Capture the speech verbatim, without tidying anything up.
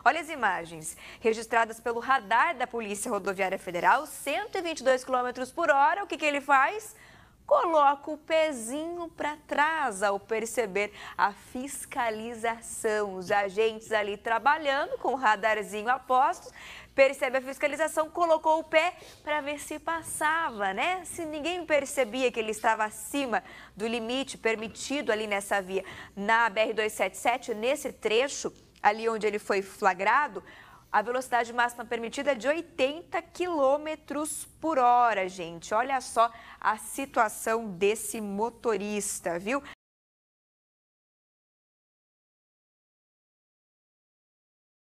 Olha as imagens registradas pelo radar da Polícia Rodoviária Federal, cento e vinte e dois quilômetros por hora. O que, que ele faz? Coloca o pezinho para trás ao perceber a fiscalização. Os agentes ali trabalhando com o radarzinho a postos, percebe a fiscalização, colocou o pé para ver se passava, né? Se ninguém percebia que ele estava acima do limite permitido ali nessa via. Na B R duzentos e setenta e sete, nesse trecho, ali onde ele foi flagrado, a velocidade máxima permitida é de oitenta quilômetros por hora, gente. Olha só a situação desse motorista, viu?